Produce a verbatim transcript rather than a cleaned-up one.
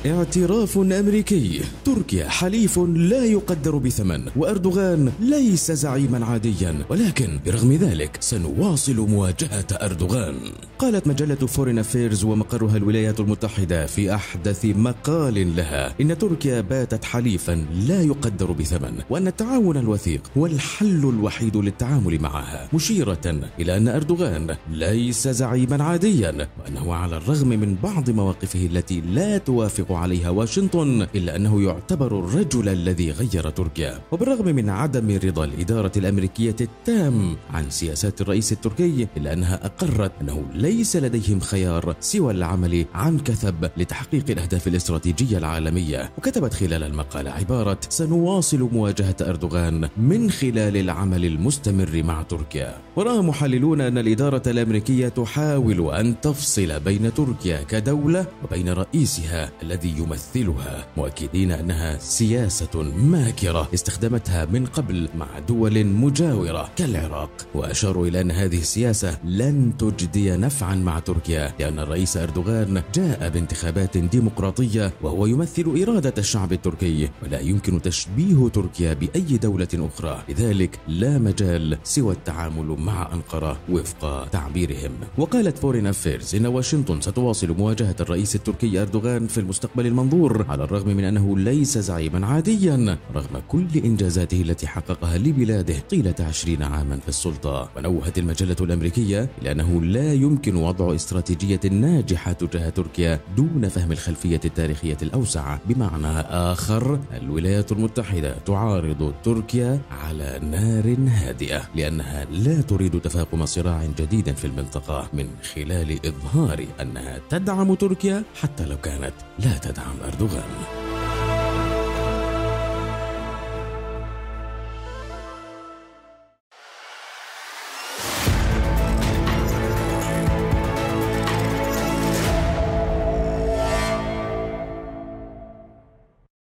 اعتراف أمريكي: تركيا حليف لا يقدر بثمن، وأردوغان ليس زعيما عاديا، ولكن برغم ذلك سنواصل مواجهة أردوغان. قالت مجلة فورين أفيرز ومقرها الولايات المتحدة في أحدث مقال لها إن تركيا باتت حليفا لا يقدر بثمن، وأن التعاون الوثيق هو الحل الوحيد للتعامل معها، مشيرة إلى أن أردوغان ليس زعيما عاديا، وأنه على الرغم من بعض مواقفه التي لا توافق عليها واشنطن إلا أنه يعتبر الرجل الذي غير تركيا. وبالرغم من عدم رضا الإدارة الأمريكية التام عن سياسات الرئيس التركي إلا أنها أقرت أنه ليس لديهم خيار سوى العمل عن كثب لتحقيق الأهداف الاستراتيجية العالمية. وكتبت خلال المقالة عبارة: سنواصل مواجهة أردوغان من خلال العمل المستمر مع تركيا. ورأى محللون أن الإدارة الأمريكية تحاول أن تفصل بين تركيا كدولة وبين رئيسها الذي يمثلها، مؤكدين أنها سياسة ماكرة استخدمتها من قبل مع دول مجاورة كالعراق. وأشاروا إلى أن هذه السياسة لن تجدي نفعا مع تركيا، لأن الرئيس أردوغان جاء بانتخابات ديمقراطية وهو يمثل إرادة الشعب التركي، ولا يمكن تشبيه تركيا بأي دولة أخرى، لذلك لا مجال سوى التعامل مع أنقرة وفق تعبيرهم. وقالت فورين أفيرز إن واشنطن ستواصل مواجهة الرئيس التركي أردوغان في المستقبل المنظور، على الرغم من أنه ليس زعيما عاديا رغم كل إنجازاته التي حققها لبلاده طيلة عشرين عاما في السلطة. ونوهت المجلة الأمريكية إلى أنه لا يمكن وضع استراتيجية ناجحة تجاه تركيا دون فهم الخلفية التاريخية الأوسع. بمعنى آخر، الولايات المتحدة تعارض تركيا على نار هادئة، لأنها لا تريد تفاقم صراع جديد في المنطقة من خلال إظهار أنها تدعم تركيا حتى لو كانت لا تدعم أردوغان.